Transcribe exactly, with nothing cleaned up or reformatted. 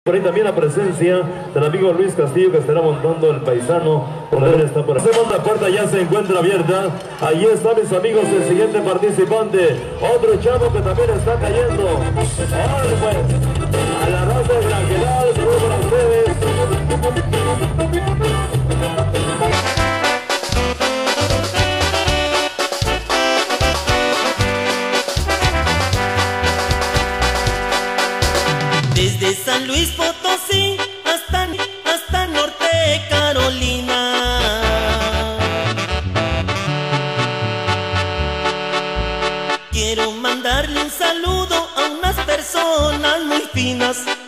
Por ahí también la presencia del amigo Luis Castillo, que estará montando el paisano. Por ahí está por ahí. La segunda puerta ya se encuentra abierta. Ahí está, mis amigos, el siguiente participante. Otro chavo que también está cayendo. Ahora pues, a la raza de Granjeral, saludos para ustedes. Desde San Luis Potosí hasta, hasta Norte Carolina, quiero mandarle un saludo a unas personas muy finas